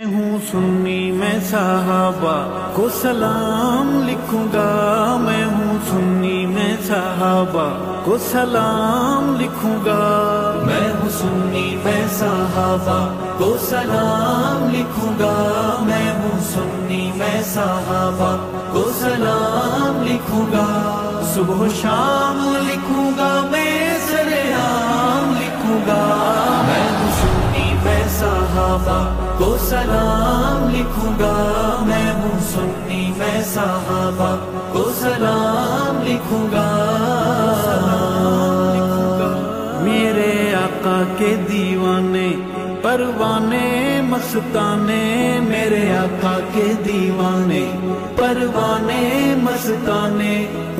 हूँ सुन्नी मैं साहबा को सलाम लिखूंगा। मैं हूँ सुन्नी मैं साहबा को सलाम लिखूंगा। मैं हूँ सुन्नी मैं साहबा को सलाम लिखूंगा। मैं हूँ सुन्नी मैं साहबा को सलाम लिखूंगा। सुबह शाम लिखूंगा मैं सरेआम लिखूंगा। मैं हूँ सुन्नी मैं साहबा को सलाम लिखूंगा। मैं हूँ सुन्नी मैं साहबा को सलाम लिखूंगा। मेरे आका के दीवाने परवाने मस्ताने, मेरे आका के दीवाने परवाने मस्ताने,